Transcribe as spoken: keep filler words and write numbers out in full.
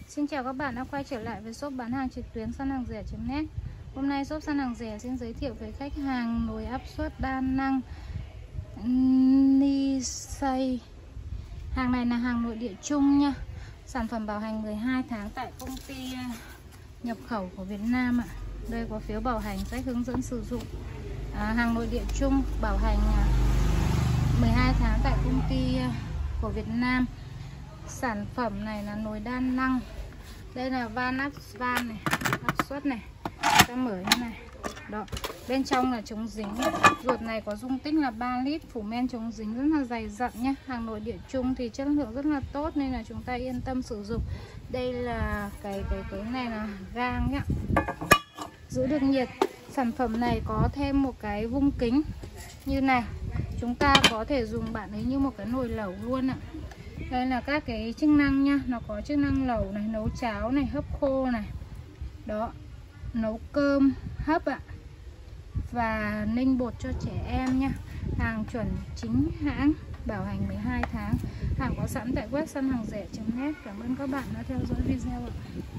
Xin chào các bạn đã quay trở lại với shop bán hàng trực tuyến săn hàng rẻ chấm net. Hôm nay shop săn hàng rẻ xin giới thiệu với khách hàng nồi áp suất đa năng Nisei. Hàng này là hàng nội địa chung nha. Sản phẩm bảo hành mười hai tháng tại công ty nhập khẩu của Việt Nam ạ. Đây có phiếu bảo hành, sách hướng dẫn sử dụng. À, hàng nội địa chung bảo hành mười hai tháng tại công ty của Việt Nam. Sản phẩm này là nồi đa năng. Đây là van áp van này, áp suất này. Ta mở như này. Đó, bên trong là chống dính. Ruột này có dung tích là ba lít, phủ men chống dính rất là dày dặn nhé. Hàng nội địa chung thì chất lượng rất là tốt nên là chúng ta yên tâm sử dụng. Đây là cái cái cái này là gang nhá. Giữ được nhiệt. Sản phẩm này có thêm một cái vung kính như này. Chúng ta có thể dùng bạn ấy như một cái nồi lẩu luôn ạ. Đây là các cái chức năng nha. Nó có chức năng lẩu này, nấu cháo này, hấp khô này. Đó, nấu cơm, hấp ạ. Và ninh bột cho trẻ em nha. Hàng chuẩn chính hãng, bảo hành mười hai tháng. Hàng có sẵn tại web săn hàng rẻ chấm net. Cảm ơn các bạn đã theo dõi video ạ.